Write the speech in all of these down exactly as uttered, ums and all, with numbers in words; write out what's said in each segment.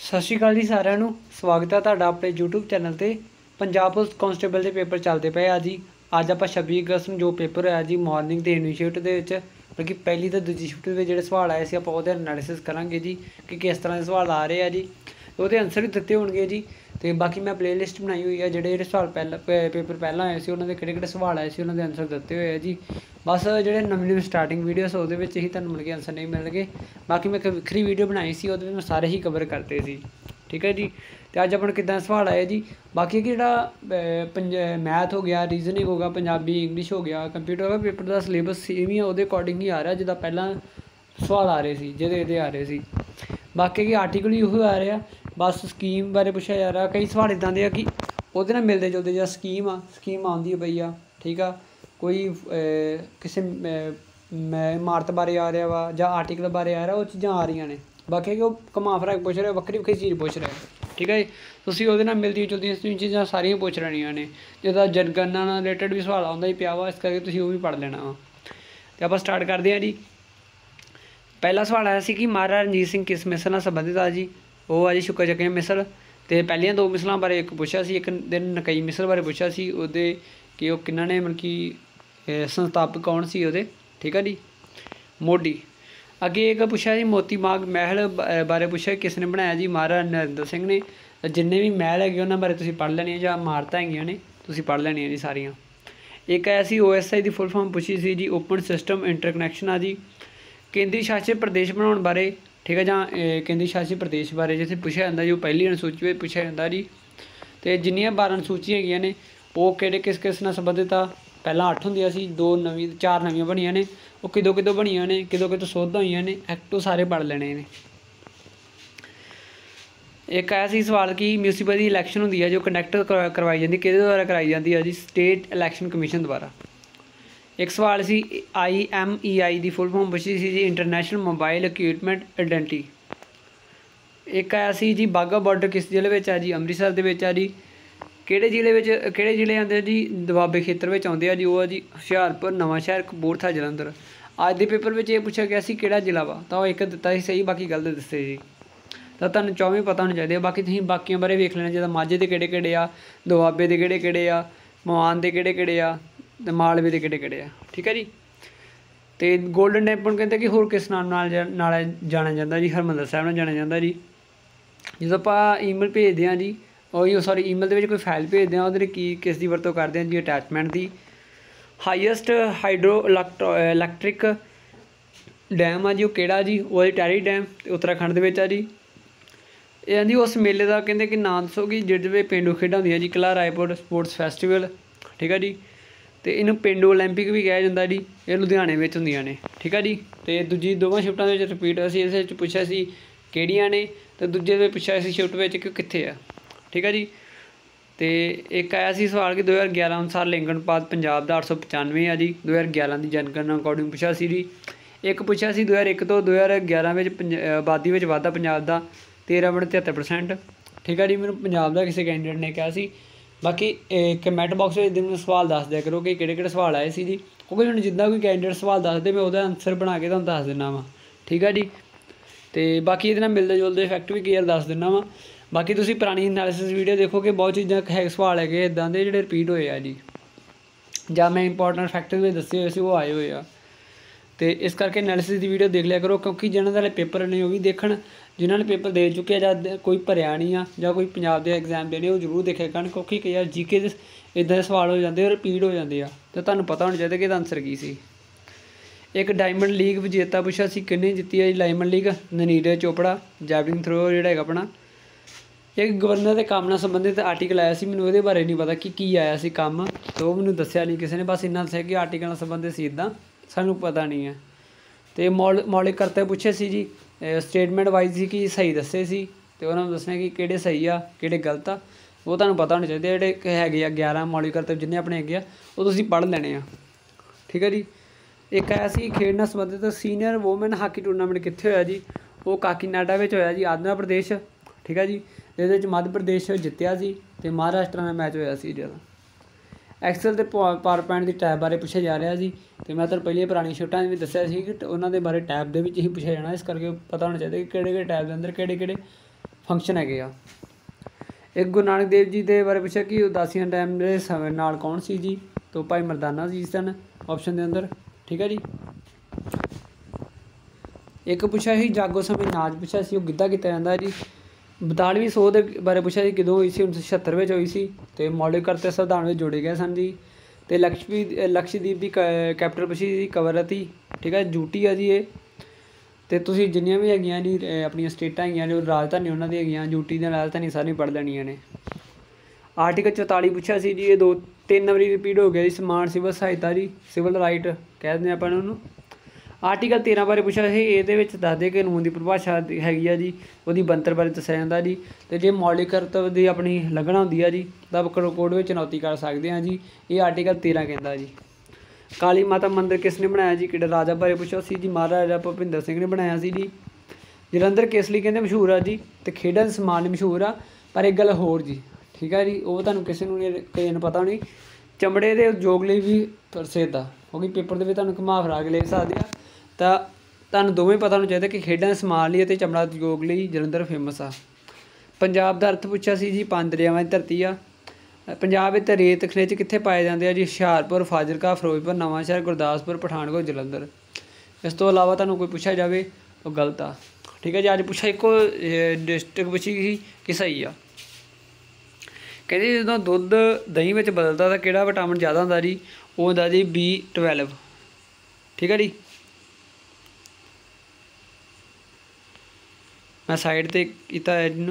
सत श्री अकाल जी सारिਆਂ ਨੂੰ स्वागत है ਤੁਹਾਡਾ ਆਪਣੇ यूट्यूब चैनल ਤੇ। पंजाब पुलिस कांस्टेबल के पेपर चलते पे आ जी। अज आप छब्बी अगस्त में जो पेपर होया जी मॉर्निंग के इंग्लिश शिफ्ट के बल्कि पहली तो दूजी शिफ्ट के जो सवाल आए थे आप एनालिसिस करांगे जी कि किस तरह के सवाल आ रहे हैं जी, वो आंसर भी दिते होंगे जी। तो बाकी मैं प्ले लिस्ट बनाई हुई है जोड़े जो सवाल पहला पेपर पहला आए थे उन्होंने किहड़े किहड़े सवाल आए थे उन्होंने आंसर दिते हुए है जी। बस जो नवी नवी स्टार्टिंग वीडियोस वो ही तुहानूं मिल के आंसर नहीं मिल गए। बाकी मैं एक वक्री वीडियो बनाई सी वो मैं सारे ही कवर करते सी, ठीक है जी। तो अज अपन कितना सवाल आए जी। बाकी कि पंज मैथ हो गया, रीजनिंग हो गया, पंजाबी इंग्लिश हो गया, कंप्यूटर हो गया, पेपर का सिलेबस सेम ही है वो अकॉर्डिंग ही आ रहा जिदा पहला सवाल आ रहे थे जिहदे आ रहे थे। बाकी कि आर्टिकल ही उही आ रहा, बस स्कीम बारे पूछा जा रहा। कई सवाल इदां दे कि वो मिलते जुलते जो स्कीम आ स्कीम आती है पई आ, ठीक आ। कोई किसी इमारत बारे आ रहा वा जां आर्टिकल बारे आ रहा, वो चीज़ां आ रही ने। बाकी कि घुमा फिरा के पुछ रहे वक्री वक्री चीज़ पुछ रहे, ठीक है। तुसीं उहदे नाल मिलदी जुलदी चीज़ां सारियां पुछ रहियां ने। जिद्दां जनगणना नाल रिलेटेड भी सवाल आउंदा ही पिया वा, इस करके तुसीं ओह भी पढ़ लेना वा। ते आपां स्टार्ट करदे हां जी। पहला सवाल आया सी कि महाराजा रणजीत सिंह किस मिसल नाल संबंधित आ जी। वो आ जी शुक्कर चक्किया मिसल। तो पहलियां दो मिसलों बारे एक पूछा सी, एक दिन नकई मिसल बारे पूछा सी उहदे कि वह किन्हां ने मतलब कि संस्थापक कौन सी उहदे, ठीक है जी, मोडी। अगे एक पूछा जी मोती बाग महल बारे पूछा किसने बनाया जी, महाराजा नरेंद्र सिंह ने। जिन्ने भी महल है उन्होंने बारे तुसीं पढ़ लैनी जां इमारतां हैगियां ने तुसीं पढ़ लैनियां जी सारियां। एक आया सी ओ एस आई की फुल फॉर्म पूछी सी जी, ओपन सिस्टम इंटरकनैक्शन आ जी। केंद्री शासित प्रदेश बनाने बारे, ठीक है, जां केंद्री शासित प्रदेश बारे जिथे पूछा जाता जी, पहली अनुसूची में पूछा जाता जी। तो जिन्नियां बारह अनुसूची हैगियां ने वो किहड़े किस किस नाल संबंधित आ। पहला अठ होंदियां सी, दो नवी चार नवीं बनिया ने, वो किदों किदों बनिया ने, किदों किदों सोध हुई ने, एक्ट तो सारे पढ़ लेने ने। एक आया सी सवाल कि म्यूनसिपल की इलैक्शन होंदी है जो कंडक्ट करवाई जाती किहदे द्वारा कराई जाती है जी, स्टेट इलैक्शन कमीशन द्वारा। एक सवाल सी आई एम ई आई की फुल फॉर्म पूछी सी जी, इंटरनेशनल मोबाइल इक्विपमेंट आइडेंटिटी। एक आया सी जी बाघा बॉर्डर किस जिले में है जी, अमृतसर दे विच है जी। किहड़े जिले में किहड़े जिले आते जी, दुआबे खेतर में आते हैं जी, वो जी हुशियारपुर, नवांशहर, कपूरथला, जलंधर। अज के पेपर में यह पूछा गया सी किहड़ा जिला वा, तो एक दिता सी सही बाकी गलत दसे जी। तो तुहानूं चौवीं पता होने चाहिए। बाकी तुसीं बाकियां बारे वेख लेना, जिद्दां माझे दे किहड़े किहड़े आ, दुआबे दे किहड़े किहड़े आ, मवान दे किहड़े किहड़े आ, ते मालवे दे किहड़े किहड़े आ, ठीक है जी। तो गोल्डन टैंपल कहते कि होर किस नाम नाल जाना जाता जी, हरमंदर साहिब नाल जाना जाता जी। जो आप ईमेल भेजते हैं जी, और सॉरी ईमेल के कोई फाइल भेजते हैं वो की किस की वरतों करते हैं जी, अटैचमेंट की। हाईएस्ट हाइड्रो इलैक्ट्रिक डैम आ जी वो किहड़ा जी, वो टैरी डैम उत्तराखंड के आ जी। ये जी उस मेले का कहते कि नाम दसो कि जिहदे पेंडू खेडां होंदियां जी, किला रायपुर स्पोर्ट्स फैसटीवल, ठीक है जी। तो इनू पेंडू ओलंपिक भी कहा जाता जी, ये लुधियाने में होंदियां ने, ठीक है जी। तो दूजी दोवां शिफ्टां दे विच रिपीट असीं इस विच पुछिआ सी किहड़ियां ने, तो दूजे दे पुछिआ सी शिफ्ट विच कि कित्थे आ, ठीक है जी। तो एक आया सी सवाल कि दो हज़ार ग्यारह अनुसार लिंग अनुपात पंजाब का अठ सौ पचानवे है जी, दो हज़ार ग्यारह की जनगणना अकॉर्डिंग पूछा सी जी। एक पूछा सी दो हज़ार एक तो दो हज़ार ग्यारह में आबादी में वाधा पंजाब का तेरह पॉइंट तिहत्तर परसेंट, ठीक है जी। मैंने पंजाब का किसी कैंडीडेट ने कहा सी। बाकी कमैंट बॉक्स में दिन सवाल दस दिया करो कि किहड़े किहड़े सवाल आए सी जी, क्योंकि मैंने जिद्दां कोई कैंडीडेट सवाल दसदे मैं उसका आंसर बना के तुहानूं दस दिना वा, ठीक है जी। तो बाकी ये मिलते जुलते इफैक्ट भी क्लीयर दस दिना वा। बाकी तुसीं पुरानी एनालिसिस वीडियो देखो कि बहुत चीज़ां है सवाल है इदां दे जिहड़े रिपीट होए आ जी, जां मैं इंपोर्टेंट फैक्टर भी दस्से हुए सी वो आए हुए आ। तो इस करके एनालिसिस की वीडियो देख लिया करो, क्योंकि जिन्होंने हाले पेपर ने वो भी देखण, जिन्होंने पेपर दे चुके हैं जां कोई भरिया नहीं आ जां कोई पंजाब के एग्जाम देने वो जरूर देखा करन, क्योंकि कई बार जी के दे इदां दे सवाल हो जाते रिपीट हो जाते हैं। तो तुहानूं पता होना चाहिए कि इसदा आंसर की सी। एक डायमंड लीग विजेता पूछा सी किन्ने जीती है जी Diamond League, Neeraj Chopra, javelin throw जिहड़ा है अपना। एक गवर्नर के काम नाल संबंधित आर्टिकल आया सी, मैनूं उहदे बारे नहीं पता कि की आया सी काम, तो मैनूं दस्सिआ नहीं किसी ने, बस इन्ना दस्सिआ कि आर्टिकल नाल संबंधित सी, इदां सानूं पता नहीं है। तो मौल मौलिक करते पूछे सी जी, स्टेटमेंट वाइज ही कि सही दस्से सी, तो उन्होंने दसना कि किहड़े सही आ किहड़े गलत आ, वो तुहानूं पता होने चाहिए। जिहड़े हैगे आ ग्यारह मौलिक करते जिन्ने अपने हैगे आ वो तुसीं पढ़ लैणे आ, ठीक है जी। एक आया सी खेड नाल संबंधित सीनियर वोमेन हाकी टूरनामेंट कित्थे होया जी, वो काकीनाडा में होया जी, आंध्र प्रदेश, ठीक है जी। ये मध्य प्रदेश जित्तिया सी, ते महाराष्ट्र नाल मैच होया सी जिहदा। एक्सल ते पावर पॉइंट की टैब बारे पूछा जा रहा जी, तो मैं तुहानूं पहिलियां पुरानी शिफ्टां भी दस्सिआ सी कि उन्हां दे बारे टैब दे विच ही पूछा जाना, इस करके पता होना चाहिए कि किहड़े किहड़े टैब के अंदर किहड़े किहड़े ਫੰਕਸ਼ਨ ਹੈਗੇ ਆ। ਇੱਕ ਗੁਰੂ ਨਾਨਕ ਦੇਵ ਜੀ ਦੇ ਬਾਰੇ ਪੁੱਛਿਆ ਕਿ ਉਦਾਸੀਆਂ ਟਾਈਮ ਦੇ ਸਮੇਂ ਨਾਲ ਕੌਣ ਸੀ ਜੀ, ਤੋਂ ਭਾਈ ਮਰਦਾਨਾ ਜੀ ਸਨ ਆਪਸ਼ਨ ਦੇ ਅੰਦਰ, ਠੀਕ ਹੈ ਜੀ। ਇੱਕ ਪੁੱਛਿਆ ਸੀ ਜਾਗੋ ਸਮੇਂ ਨਾਚ ਪੁੱਛਿਆ ਸੀ, ਉਹ ਗਿੱਧਾ ਕੀਤਾ ਜਾਂਦਾ ਜੀ। ਬਤਾਲੀਵੀਂ ਸੌ ਦੇ ਬਾਰੇ ਪੁੱਛਿਆ ਸੀ ਕਦੋਂ ਹੋਈ ਸੀ, ਉੱਨੀ ਸੌ ਛਿਹੱਤਰ ਵਿੱਚ ਹੋਈ ਸੀ, ਅਤੇ ਮੌਲਿਕ ਕਰਤੇ ਸੰਵਿਧਾਨ ਵਿੱਚ ਜੋੜੇ ਗਏ ਸਨ ਜੀ। ਅਤੇ ਲਕਸ਼ਮੀ ਲਕਸ਼ਦੀਪ ਦੀ ਕ ਕੈਪੀਟਲ ਪੁੱਛੀ ਸੀ ਕਵਰਤੀ, ਠੀਕ ਹੈ, ਯੂਟੀ ਆ ਜੀ ਇਹ। ਅਤੇ ਤੁਸੀਂ ਜਿੰਨੀਆਂ ਵੀ ਹੈਗੀਆਂ ਜੀ ਆਪਣੀਆਂ ਸਟੇਟਾਂ ਹੈਗੀਆਂ ਜੋ ਰਾਜਧਾਨੀ ਉਹਨਾਂ ਦੀ ਹੈਗੀਆਂ, ਯੂਟੀ ਦੀਆਂ ਰਾਜਧਾਨੀ ਸਾਰੀਆਂ ਪੜ੍ਹ ਲੈਣੀਆਂ ਨੇ। ਆਰਟੀਕਲ ਚੁਤਾਲੀ ਪੁੱਛਿਆ ਸੀ ਜੀ, ਇਹ ਦੋ ਤਿੰਨ ਵਾਰੀ ਰਿਪੀਟ ਹੋ ਗਿਆ ਜੀ। ਸਮਾਨ ਸਿਵਲ ਸਹਾਇਤਾ ਜੀ, ਸਿਵਲ ਰਾਈਟ ਕਹਿ ਦਿੰਦੇ ਆਪਾਂ ਉਹਨੂੰ। ਆਰਟੀਕਲ ਤੇਰ੍ਹਾਂ ਬਾਰੇ ਪੁੱਛਿਆ ਸੀ, ਇਹਦੇ ਵਿੱਚ ਦੱਸਦੇ ਕਿ ਕਾਨੂੰਨ ਦੀ ਪਰਿਭਾਸ਼ਾ ਹੈਗੀ ਆ ਜੀ, ਉਹਦੀ ਬਣਤਰ ਬਾਰੇ ਦੱਸਿਆ ਜਾਂਦਾ ਜੀ। ਅਤੇ ਜੇ ਮੌਲਿਕ ਕਰਤੱਵ ਦੀ ਆਪਣੀ ਲਗਣਾ ਹੁੰਦੀ ਆ ਜੀ ਤਾਂ ਕੋਡ ਵਿੱਚ ਚੁਣੌਤੀ ਕਰ ਸਕਦੇ ਹਾਂ ਜੀ, ਇਹ ਆਰਟੀਕਲ ਤੇਰ੍ਹਾਂ ਕਹਿੰਦਾ ਜੀ। ਕਾਲੀ ਮਾਤਾ ਮੰਦਿਰ ਕਿਸ ਨੇ ਬਣਾਇਆ ਜੀ, ਕਿਹੜੇ ਰਾਜਾ ਬਾਰੇ ਪੁੱਛਿਆ ਸੀ ਜੀ, ਮਹਾਰਾਜਾ ਭੁਪਿੰਦਰ ਸਿੰਘ ਨੇ ਬਣਾਇਆ ਸੀ ਜੀ। ਜਲੰਧਰ ਕਿਸ ਲਈ ਕਹਿੰਦੇ ਮਸ਼ਹੂਰ ਆ ਜੀ, ਅਤੇ ਖੇਡਾਂ ਦੇ ਸਮਾਨ ਲਈ ਮਸ਼ਹੂਰ ਆ। ਪਰ ਇੱਕ ਗੱਲ ਹੋਰ ਜੀ, ਠੀਕ ਆ ਜੀ, ਉਹ ਤੁਹਾਨੂੰ ਕਿਸੇ ਨੂੰ ਕਿਸੇ ਨੂੰ ਪਤਾ ਹੋਣੀ, ਚਮੜੇ ਦੇ ਉਦਯੋਗ ਲਈ ਵੀ ਪ੍ਰਸਿੱਧ ਆ, ਕਿਉਂਕਿ ਪੇਪਰ ਦੇ ਵਿੱਚ ਤੁਹਾਨੂੰ ਘੁਮਾ ਫਿਰਾ ਕੇ ਲੈ ਸਕਦੇ ਆ। ਤਾਂ ਤੁਹਾਨੂੰ ਦੋਵੇਂ ਪਤਾ ਹੋਣਾ ਚਾਹੀਦਾ ਕਿ ਖੇਡਾਂ ਦੇ ਸਮਾਨ ਲਈ ਅਤੇ ਚਮੜਾ ਉਦਯੋਗ ਲਈ ਜਲੰਧਰ ਫੇਮਸ ਆ। ਪੰਜਾਬ ਦਾ ਅਰਥ ਪੁੱਛਿਆ ਸੀ ਜੀ, ਪੰਜ ਦਰਿਆਵਾਂ ਦੀ ਧਰਤੀ ਆ। ਪੰਜਾਬ ਵਿੱਚ ਰੇਤ ਖਣਿਜ ਕਿੱਥੇ ਪਾਏ ਜਾਂਦੇ ਆ ਜੀ, ਹੁਸ਼ਿਆਰਪੁਰ, ਫਾਜ਼ਿਲਕਾ, ਫਿਰੋਜ਼ਪੁਰ, ਨਵਾਂਸ਼ਹਿਰ, ਗੁਰਦਾਸਪੁਰ, ਪਠਾਨਕੋਟ, ਜਲੰਧਰ। ਇਸ ਤੋਂ ਇਲਾਵਾ ਤੁਹਾਨੂੰ ਕੋਈ ਪੁੱਛਿਆ ਜਾਵੇ ਉਹ ਗਲਤ ਆ, ਠੀਕ ਹੈ ਜੀ। ਅੱਜ ਪੁੱਛਿਆ ਇੱਕੋ ਡਿਸਟ੍ਰਿਕਟ ਪੁੱਛੀ ਸੀ ਕਿ ਸਹੀ ਆ। ਕਹਿੰਦੇ ਜਦੋਂ ਦੁੱਧ ਦਹੀਂ ਵਿੱਚ ਬਦਲਦਾ ਤਾਂ ਕਿਹੜਾ ਵਿਟਾਮਿਨ ਜ਼ਿਆਦਾ ਹੁੰਦਾ ਜੀ, ਉਹ ਹੁੰਦਾ ਜੀ ਬੀ ਟਵੈਲਵ, ਠੀਕ ਹੈ ਜੀ। ਮੈਂ ਸਾਈਡ 'ਤੇ ਕੀਤਾ ਹੈ ਇਹਨੂੰ।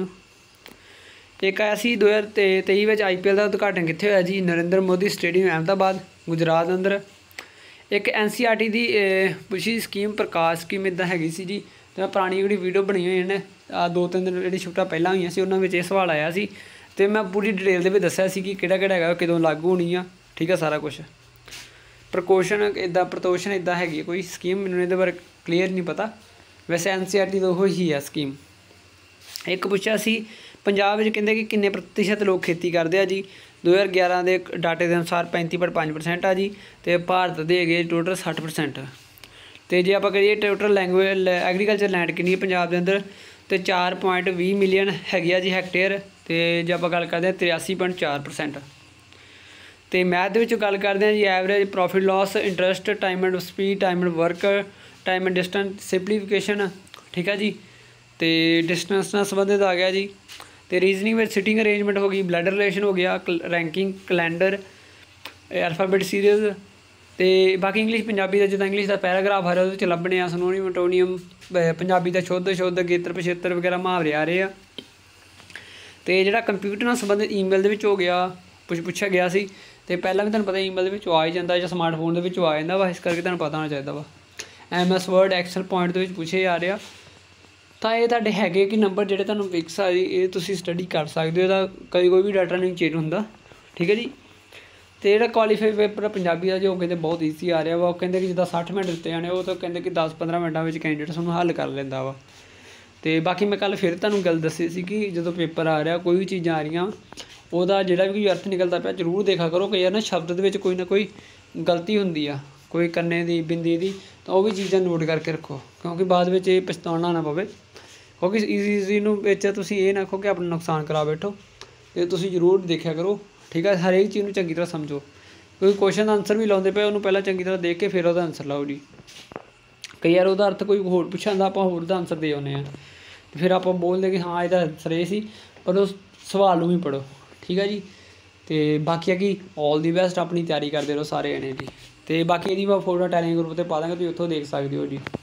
ਇੱਕ ਆਇਆ ਸੀ ਦੋ ਹਜ਼ਾਰ ਤੇ ਤੇਈ ਵਿੱਚ ਆਈ ਪੀ ਐਲ ਦਾ ਉਦਘਾਟਨ ਕਿੱਥੇ ਹੋਇਆ ਜੀ, ਨਰਿੰਦਰ ਮੋਦੀ ਸਟੇਡੀਅਮ ਅਹਿਮਦਾਬਾਦ, ਗੁਜਰਾਤ ਅੰਦਰ। ਇੱਕ ਐਨ ਸੀ ਆਰ ਟੀ ਦੀ ਪੁੱਛੀ ਸਕੀਮ ਪ੍ਰਕਾਸ਼ ਸਕੀਮ ਇੱਦਾਂ ਹੈਗੀ ਸੀ ਜੀ, ਅਤੇ ਮੈਂ ਪੁਰਾਣੀ ਜਿਹੜੀ ਵੀਡੀਓ ਬਣੀ ਹੋਈ ਨੇ ਆਹ ਦੋ ਤਿੰਨ ਦਿਨ ਜਿਹੜੀ ਸ਼ਿਫਟਾਂ ਪਹਿਲਾਂ ਹੋਈਆਂ ਸੀ ਉਹਨਾਂ ਵਿੱਚ ਇਹ ਸਵਾਲ ਆਇਆ ਸੀ, ਅਤੇ ਮੈਂ ਪੂਰੀ ਡਿਟੇਲ ਦੇ ਵਿੱਚ ਦੱਸਿਆ ਸੀ ਕਿ ਕਿਹੜਾ ਕਿਹੜਾ ਹੈਗਾ ਕਦੋਂ ਲਾਗੂ ਹੋਣੀ ਆ, ਠੀਕ ਆ ਸਾਰਾ ਕੁਛ। ਪ੍ਰਕੋਸ਼ਨ ਇੱਦਾਂ ਪ੍ਰਤੋਸ਼ਨ ਇੱਦਾਂ ਹੈਗੀ ਕੋਈ ਸਕੀਮ, ਮੈਨੂੰ ਇਹਦੇ ਬਾਰੇ ਕਲੀਅਰ ਨਹੀਂ ਪਤਾ, ਵੈਸੇ ਐਨ ਸੀ ਆਰ ਟੀ ਦਾ ਉਹ ਹੀ ਆ ਸਕੀਮ। ਇੱਕ ਪੁੱਛਿਆ ਸੀ ਪੰਜਾਬ ਵਿੱਚ ਕਹਿੰਦੇ ਕਿ ਕਿੰਨੇ ਪ੍ਰਤੀਸ਼ਤ ਲੋਕ ਖੇਤੀ ਕਰਦੇ ਆ ਜੀ, ਦੋ ਹਜ਼ਾਰ ਗਿਆਰਾਂ ਦੇ ਡਾਟੇ ਦੇ ਅਨੁਸਾਰ ਪੈਂਤੀ ਪੁਆਇੰਟ ਪੰਜ ਪਰਸੈਂਟ ਆ ਜੀ, ਅਤੇ ਭਾਰਤ ਦੇ ਹੈਗੇ ਟੋਟਲ ਸੱਠ ਪਰਸੈਂਟ। ਅਤੇ ਜੇ ਆਪਾਂ ਕਰੀਏ ਟੋਟਲ ਲੈਂਗੁਏਜ ਐਗਰੀਕਲਚਰ ਲੈਂਡ ਕਿੰਨੀ ਹੈ ਪੰਜਾਬ ਦੇ ਅੰਦਰ, ਅਤੇ ਚਾਰ ਪੁਆਇੰਟ ਵੀਹ ਮਿਲੀਅਨ ਹੈਗੀ ਆ ਜੀ ਹੈਕਟੇਅਰ, ਅਤੇ ਜੇ ਆਪਾਂ ਗੱਲ ਕਰਦੇ ਹਾਂ ਤਰਿਆਸੀ ਪੁਆਇੰਟ ਚਾਰ ਪਰਸੈਂਟ। ਅਤੇ ਮੈਥ ਦੇ ਵਿੱਚੋਂ ਗੱਲ ਕਰਦੇ ਹਾਂ ਜੀ, average, profit loss, interest, time and speed, time and work, time and distance, simplification, ਠੀਕ ਹੈ ਜੀ। ਅਤੇ ਡਿਸਟੈਂਸ ਨਾਲ ਸੰਬੰਧਿਤ ਆ ਗਿਆ ਜੀ। ਅਤੇ ਰੀਜ਼ਨਿੰਗ ਵਿੱਚ ਸਿਟਿੰਗ ਅਰੇਂਜਮੈਂਟ ਹੋ ਗਈ, ਬਲੱਡ ਰਿਲੇਸ਼ਨ ਹੋ ਗਿਆ, ਰੈਂਕਿੰਗ, ਕੈਲੰਡਰ, ਅਲਫਾਬੈਟ ਸੀਰੀਜ਼, ਅਤੇ ਬਾਕੀ ਇੰਗਲਿਸ਼ ਪੰਜਾਬੀ ਦਾ ਜਿੱਦਾਂ ਇੰਗਲਿਸ਼ ਦਾ ਪੈਰਾਗ੍ਰਾਫ ਆ ਰਿਹਾ ਉਹਦੇ ਵਿੱਚ ਲੱਭਣੇ ਆ, ਸਨੋਨੀਮ, ਐਂਟੋਨੀਅਮ, ਪੰਜਾਬੀ ਦਾ ਸ਼ੁੱਧ ਸ਼ੁੱਧ ਗੇਤਰ ਪਿਛੇਤਰ ਵਗੈਰਾ ਮੁਹਾਵਰੇ ਆ ਰਹੇ ਆ। ਅਤੇ ਜਿਹੜਾ ਕੰਪਿਊਟਰ ਨਾਲ ਸੰਬੰਧਿਤ ਈਮੇਲ ਦੇ ਵਿੱਚ ਹੋ ਗਿਆ ਪੁੱਛ ਪੁੱਛਿਆ ਗਿਆ ਸੀ, ਅਤੇ ਪਹਿਲਾਂ ਵੀ ਤੁਹਾਨੂੰ ਪਤਾ ਈਮੇਲ ਦੇ ਵਿੱਚੋਂ ਆ ਹੀ ਜਾਂਦਾ ਜਾਂ ਸਮਾਰਟਫੋਨ ਦੇ ਵਿੱਚੋਂ ਆ ਜਾਂਦਾ ਵਾ, ਇਸ ਕਰਕੇ ਤੁਹਾਨੂੰ ਪਤਾ ਹੋਣਾ ਚਾਹੀਦਾ ਵਾ। M S Word, Excel, point ਦੇ ਵਿੱਚ ਪੁੱਛੇ ਜਾ ਰਿਹਾ। ਤਾਂ ਇਹ ਤੁਹਾਡੇ ਹੈਗੇ ਕਿ ਨੰਬਰ ਜਿਹੜੇ ਤੁਹਾਨੂੰ ਫਿਕਸ ਆ ਜੀ, ਇਹ ਤੁਸੀਂ ਸਟੱਡੀ ਕਰ ਸਕਦੇ ਹੋ, ਇਹਦਾ ਕਦੀ ਕੋਈ ਵੀ ਡਾਟਾ ਨਹੀਂ ਚੇਂਜ ਹੁੰਦਾ, ਠੀਕ ਹੈ ਜੀ। ਅਤੇ ਜਿਹੜਾ ਕੁਆਲੀਫਾਈ ਪੇਪਰ ਪੰਜਾਬੀ ਦਾ ਜੋ ਕਹਿੰਦੇ ਬਹੁਤ ਈਜ਼ੀ ਆ ਰਿਹਾ ਵਾ, ਉਹ ਕਹਿੰਦੇ ਕਿ ਜਿੱਦਾਂ ਸੱਠ ਮਿੰਟ ਦਿੱਤੇ ਜਾਣੇ, ਉਹ ਤਾਂ ਕਹਿੰਦੇ ਕਿ ਦਸ ਪੰਦਰਾਂ ਮਿੰਟਾਂ ਵਿੱਚ ਕੈਂਡੀਡੇਟਸ ਉਹਨੂੰ ਹੱਲ ਕਰ ਲੈਂਦਾ ਵਾ। ਅਤੇ ਬਾਕੀ ਮੈਂ ਕੱਲ੍ਹ ਫਿਰ ਤੁਹਾਨੂੰ ਗੱਲ ਦੱਸੀ ਸੀ ਕਿ ਜਦੋਂ ਪੇਪਰ ਆ ਰਿਹਾ ਕੋਈ ਵੀ ਚੀਜ਼ਾਂ ਆ ਰਹੀਆਂ ਉਹਦਾ ਜਿਹੜਾ ਵੀ ਕੋਈ ਅਰਥ ਨਿਕਲਦਾ ਪਿਆ ਜ਼ਰੂਰ ਦੇਖਾ ਕਰੋ, ਕਈ ਵਾਰ ਨਾ ਸ਼ਬਦ ਦੇ ਵਿੱਚ ਕੋਈ ਨਾ ਕੋਈ ਗਲਤੀ ਹੁੰਦੀ ਆ, ਕੋਈ ਕੰਨੇ ਦੀ, ਬਿੰਦੀ ਦੀ, ਤਾਂ ਉਹ ਵੀ ਚੀਜ਼ਾਂ ਨੋਟ ਕਰਕੇ ਰੱਖੋ, ਕਿਉਂਕਿ ਬਾਅਦ ਵਿੱਚ ਇਹ ਪਛਤਾਉਣਾ ਨਾ ਪਵੇ। ਕਿਉਂਕਿ ਈਜ਼ੀ ਈਜ਼ੀ ਨੂੰ ਵਿੱਚ ਤੁਸੀਂ ਇਹ ਨਾ ਆਖੋ ਕਿ ਆਪਣਾ ਨੁਕਸਾਨ ਕਰਾ ਬੈਠੋ, ਅਤੇ ਤੁਸੀਂ ਜ਼ਰੂਰ ਦੇਖਿਆ ਕਰੋ, ਠੀਕ ਹੈ। ਹਰੇਕ ਚੀਜ਼ ਨੂੰ ਚੰਗੀ ਤਰ੍ਹਾਂ ਸਮਝੋ, ਕੋਈ ਕੁਐਸਚਨ ਦਾ ਆਨਸਰ ਵੀ ਲਾਉਂਦੇ ਪਏ ਉਹਨੂੰ ਪਹਿਲਾਂ ਚੰਗੀ ਤਰ੍ਹਾਂ ਦੇਖ ਕੇ ਫਿਰ ਉਹਦਾ ਆਨਸਰ ਲਾਓ ਜੀ। ਕਈ ਵਾਰ ਉਹਦਾ ਅਰਥ ਕੋਈ ਹੋਰ ਪੁੱਛਾਂਦਾ, ਆਪਾਂ ਹੋਰ ਦਾ ਆਨਸਰ ਦੇ ਆਉਂਦੇ ਹਾਂ, ਅਤੇ ਫਿਰ ਆਪਾਂ ਬੋਲਦੇ ਕਿ ਹਾਂ ਇਹਦਾ ਆਨਸਰ ਇਹ ਸੀ, ਪਰ ਉਸ ਸਵਾਲ ਨੂੰ ਵੀ ਪੜ੍ਹੋ, ਠੀਕ ਹੈ ਜੀ। ਅਤੇ ਬਾਕੀ ਹੈ ਕਿ ਆਲ ਦੀ ਬੈਸਟ, ਆਪਣੀ ਤਿਆਰੀ ਕਰਦੇ ਰਹੋ ਸਾਰੇ ਜਣੇ ਜੀ। ਅਤੇ ਬਾਕੀ ਇਹਦੀ ਮੈਂ ਫੋਟੋ ਟੈਲੀਗ੍ਰਾਮ ਗਰੁੱਪ 'ਤੇ ਪਾ ਦਾਂਗਾ, ਤੁਸੀਂ ਉੱਥੋਂ ਦੇਖ ਸਕਦੇ ਹੋ ਜੀ।